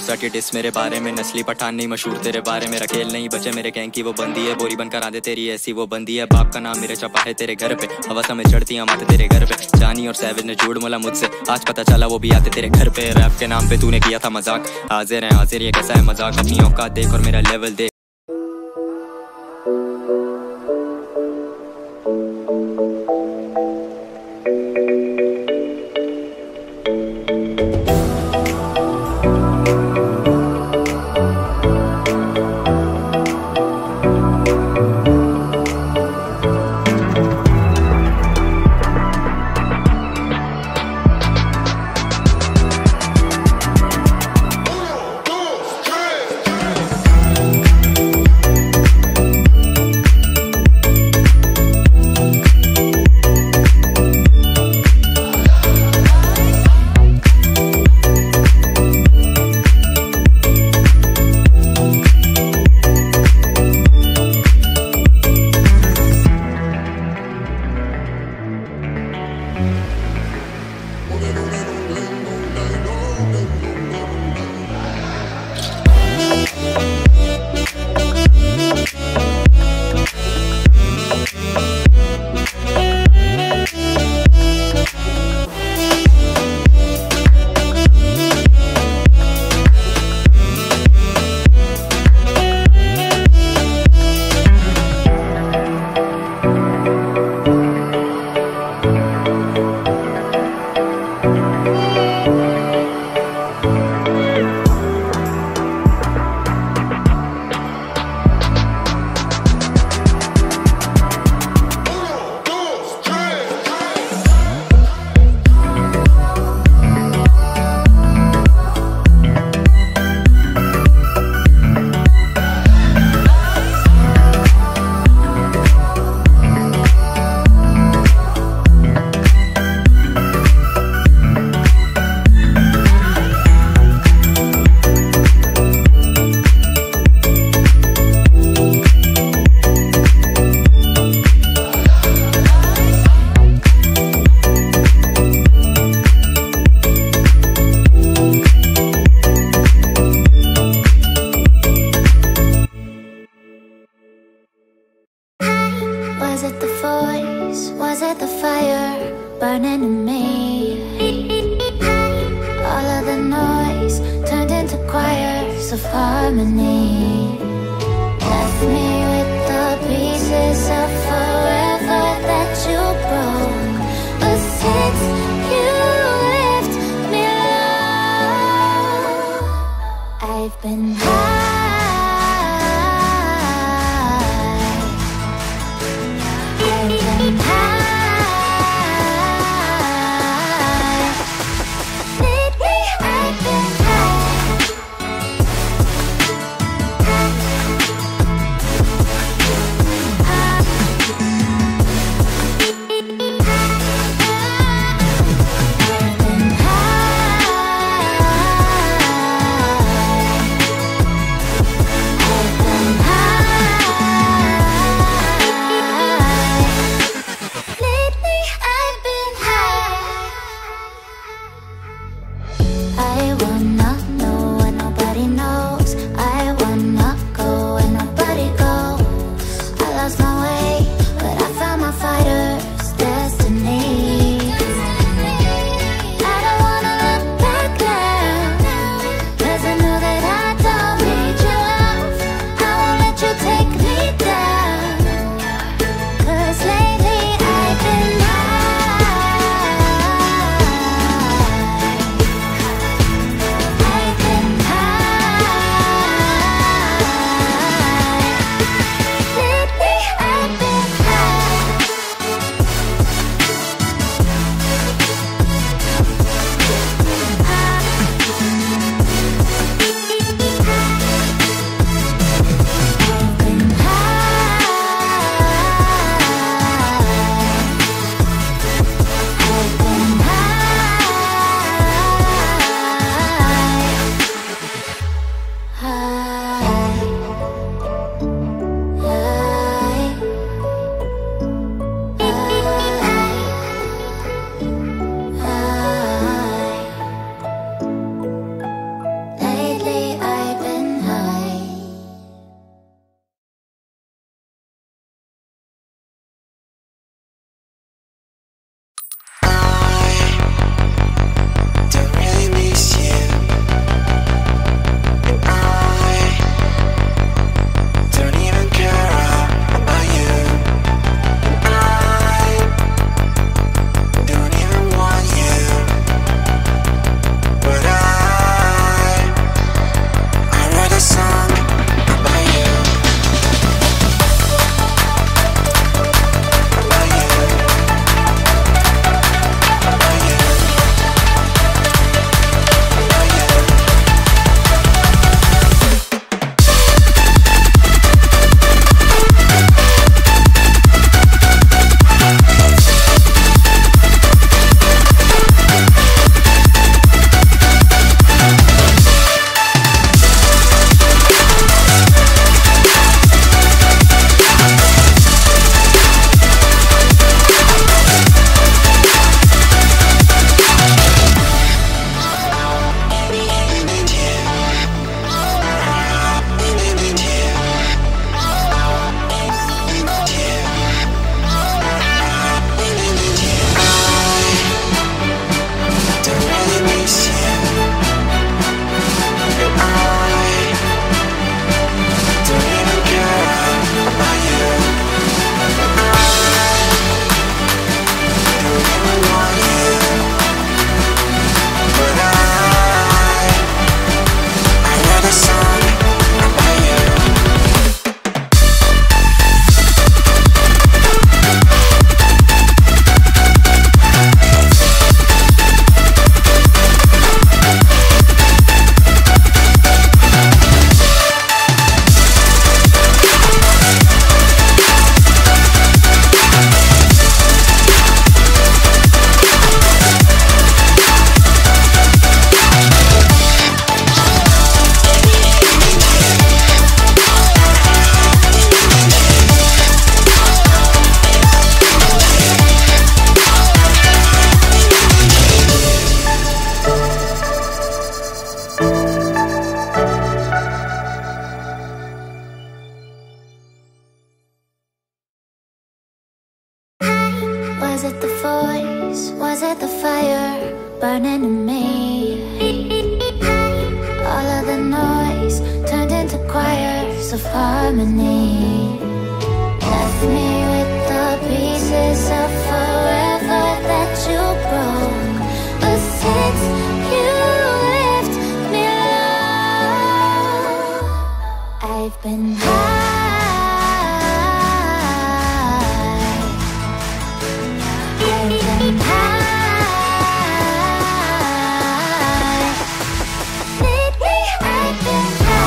गुस्सा की डिस मेरे बारे में, नस्ली पठान नहीं मशहूर तेरे बारे में, रखेल नहीं बचे मेरे गैंग की वो बंदी है, बोरी बनकर आंदे तेरी ऐसी वो बंदी है, बाप का नाम मेरे छपा है तेरे घर पे, हवा में चढ़ती हम आते तेरे घर पे, जानी और सैविज ने झूठ बोला मुझसे, आज पता चला वो भी आते तेरे घर पे, रैप के नाम पे तूने किया था मजाक, हाजिर है हाजिर ये कैसा है मजाक, अपनी औकात देख और मेरा लेवल देख। Was it the voice? Was it the fire burning in me? All of the noise turned into choirs of harmony. Left me with the pieces of forever that you broke. But since you left me alone, I've been high. burning in me. All of the noise turned into choirs of harmony. Left me with the pieces of forever that you broke. But since you left me alone, I've been high. I've been high. Lately I've been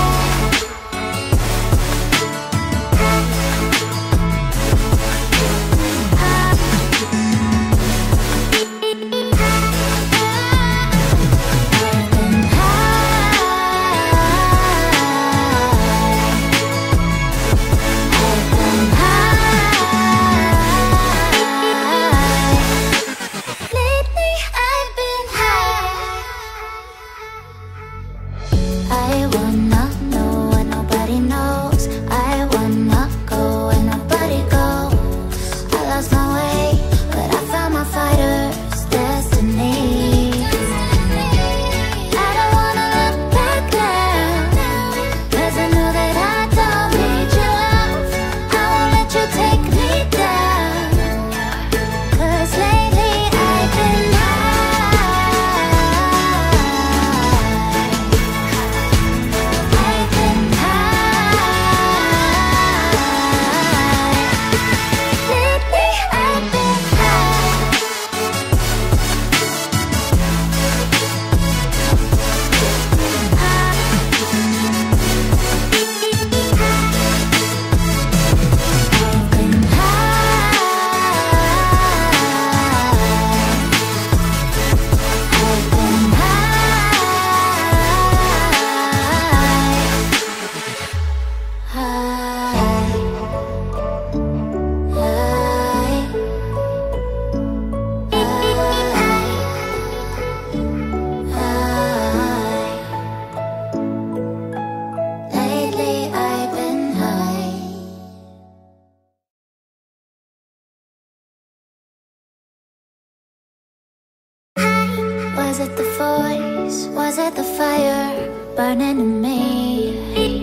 Was it the voice? Was it the fire burning in me?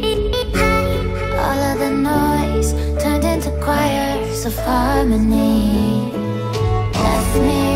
All of the noise turned into choirs of harmony. Left me